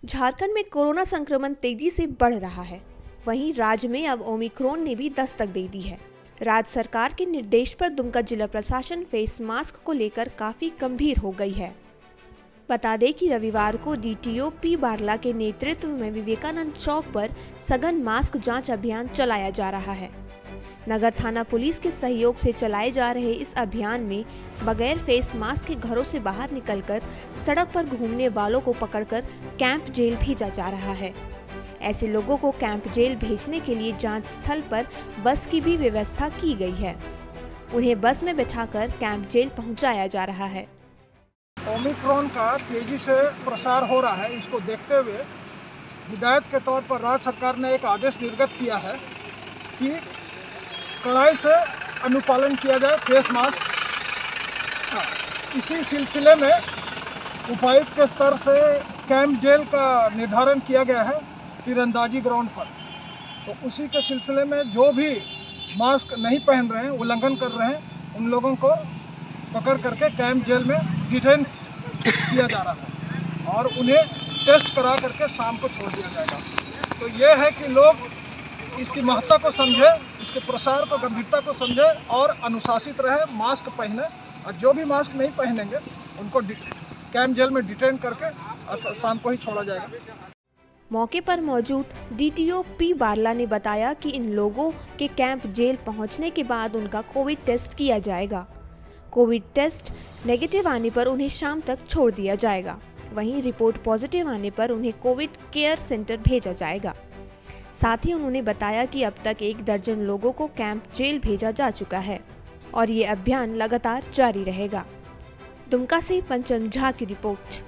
झारखंड में कोरोना संक्रमण तेजी से बढ़ रहा है। वहीं राज्य में अब ओमिक्रॉन ने भी दस्तक दे दी है। राज्य सरकार के निर्देश पर दुमका जिला प्रशासन फेस मास्क को लेकर काफी गंभीर हो गई है। बता दें कि रविवार को डीटीओ पी बारला के नेतृत्व में विवेकानंद चौक पर सघन मास्क जांच अभियान चलाया जा रहा है। नगर थाना पुलिस के सहयोग से चलाए जा रहे इस अभियान में बगैर फेस मास्क के घरों से बाहर निकलकर सड़क पर घूमने वालों को पकड़कर कैंप जेल भेजा जा रहा है। ऐसे लोगों को कैंप जेल भेजने के लिए जांच स्थल पर बस की भी व्यवस्था की गई है। उन्हें बस में बिठाकर कैंप जेल पहुंचाया जा रहा है। ओमिक्रॉन का तेजी से प्रसार हो रहा है। इसको देखते हुए हिदायत के तौर पर राज्य सरकार ने एक आदेश निर्गत किया है कि कड़ाई से अनुपालन किया जाए फेस मास्क। इसी सिलसिले में उपायुक्त के स्तर से कैंप जेल का निर्धारण किया गया है तीरंदाजी ग्राउंड पर। तो उसी के सिलसिले में जो भी मास्क नहीं पहन रहे हैं, उल्लंघन कर रहे हैं, उन लोगों को पकड़ करके कैंप जेल में डिटेन किया जा रहा है और उन्हें टेस्ट करा करके शाम को छोड़ दिया जाएगा। तो ये है कि लोग इसकी महत्ता को समझे, इसके प्रसार को, गंभीरता को समझे और अनुशासित रहे, मास्क पहने। और जो भी मास्क नहीं पहनेंगे उनको कैंप जेल में डिटेन करके शाम को ही छोड़ा जाएगा। मौके पर मौजूद डीटीओ पी बारला ने बताया कि इन लोगों के कैंप जेल पहुंचने के बाद उनका कोविड टेस्ट किया जाएगा। कोविड टेस्ट नेगेटिव आने पर उन्हें शाम तक छोड़ दिया जाएगा। वहीं रिपोर्ट पॉजिटिव आने पर उन्हें कोविड केयर सेंटर भेजा जाएगा। साथ ही उन्होंने बताया कि अब तक 1 दर्जन लोगों को कैंप जेल भेजा जा चुका है और ये अभियान लगातार जारी रहेगा। दुमका से पंचम झा की रिपोर्ट।